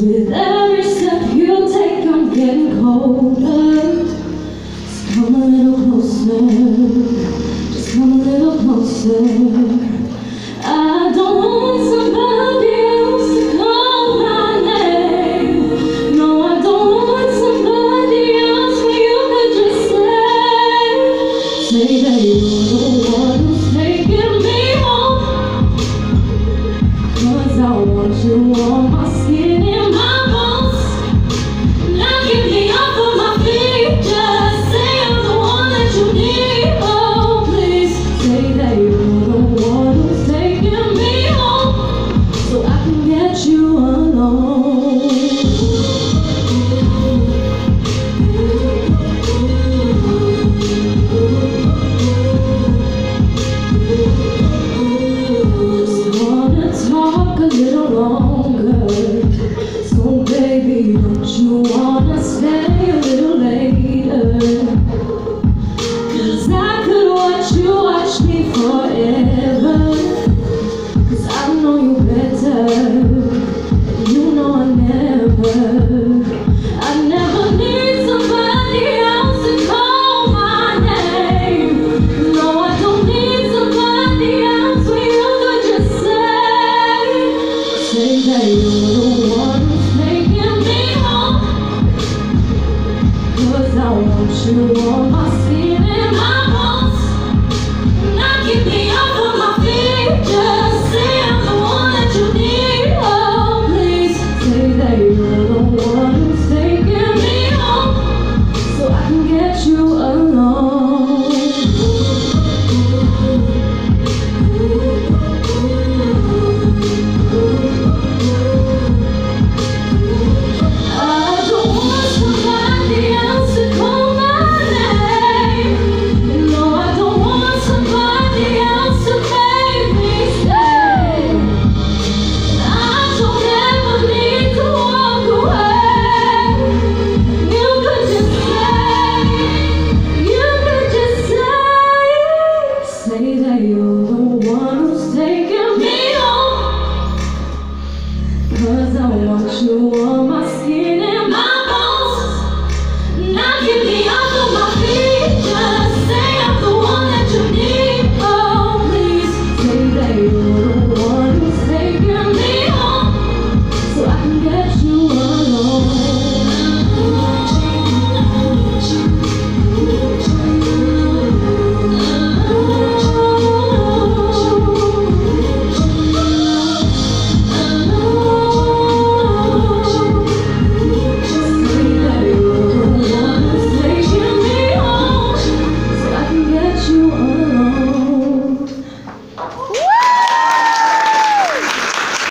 With every step you take, I'm getting colder. Just come a little closer. Just come a little closer. I don't want somebody else to call my name. No, I don't want somebody else when you could just say that you're the one who's taking me home. 'Cause I want you on my skin and my bones. Now get me off of my feet. Just say I'm the one that you need. Oh, please say that you're the one who's taking me home, so I can get you alone. Just wanna talk a little longer. So baby, don't you wanna stay a little later? 'Cause I could watch me forever. 'Cause I know you better, and you know I never need somebody else to call my name. No, I don't need somebody else when you could just say that you're the one who's taking me home. 'Cause I want you on my skin and my bones. Now get me off of my feet. Just say I'm the one that you need. Oh, please say that you're the one who's taking me home, so I can get you alone. I don't want somebody else to call my name. No, I don't want somebody else to make me stay. I don't ever need to walk away. You could just say that you're the one who's taking me home. 'Cause I want you